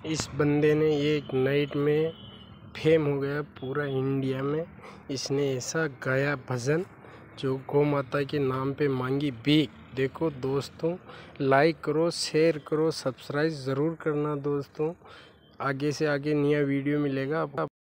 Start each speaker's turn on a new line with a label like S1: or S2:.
S1: इस बंदे ने एक नाइट में फेम हो गया पूरा इंडिया में। इसने ऐसा गाया भजन जो गौ माता के नाम पे मांगी भीख। देखो दोस्तों, लाइक करो, शेयर करो, सब्सक्राइब ज़रूर करना दोस्तों। आगे से आगे नया वीडियो मिलेगा।